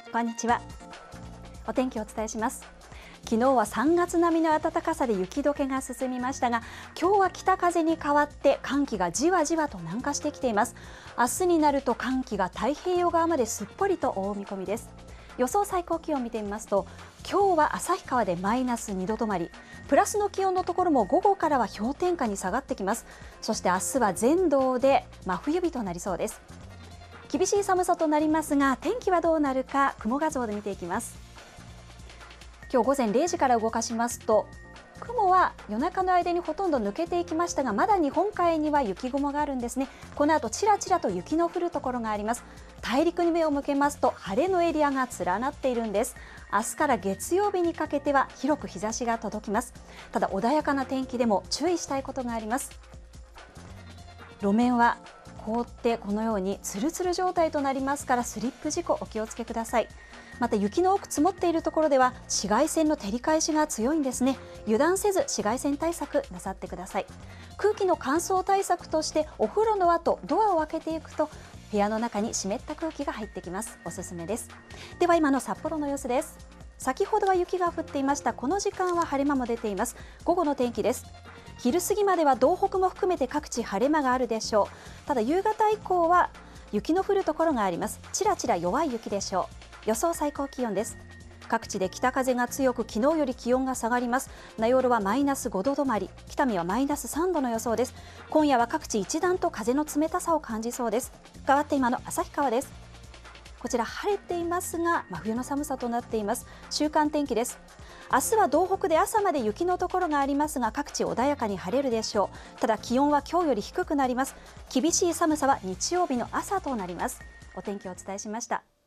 こんにちは。お天気をお伝えします。昨日は3月並みの暖かさで雪解けが進みましたが、今日は北風に変わって寒気がじわじわと南下してきています。明日になると寒気が太平洋側まですっぽりと覆う見込みです。予想最高気温を見てみますと、今日は旭川でマイナス2度止まり、プラスの気温のところも午後からは氷点下に下がってきます。そして明日は全道で真冬日となりそうです。厳しい寒さとなりますが、天気はどうなるか雲画像で見ていきます。今日午前0時から動かしますと、雲は夜中の間にほとんど抜けていきましたが、まだ日本海には雪雲があるんですね。この後ちらちらと雪の降るところがあります。大陸に目を向けますと晴れのエリアが連なっているんです。明日から月曜日にかけては広く日差しが届きます。ただ穏やかな天気でも注意したいことがあります。路面は凍ってこのようにツルツル状態となりますから、スリップ事故お気をつけください。また雪の多く積もっているところでは紫外線の照り返しが強いんですね。油断せず紫外線対策なさってください。空気の乾燥対策としてお風呂の後ドアを開けていくと部屋の中に湿った空気が入ってきます。おすすめです。では今の札幌の様子です。先ほどは雪が降っていました。この時間は晴れ間も出ています。午後の天気です。昼過ぎまでは道北も含めて各地晴れ間があるでしょう。ただ夕方以降は雪の降るところがあります。ちらちら弱い雪でしょう。予想最高気温です。各地で北風が強く、昨日より気温が下がります。名寄はマイナス5度止まり、北見はマイナス3度の予想です。今夜は各地一段と風の冷たさを感じそうです。変わって今の旭川です。こちら晴れていますが真冬の寒さとなっています。週間天気です。明日は道北で朝まで雪のところがありますが、各地穏やかに晴れるでしょう。ただ気温は今日より低くなります。厳しい寒さは日曜日の朝となります。お天気をお伝えしました。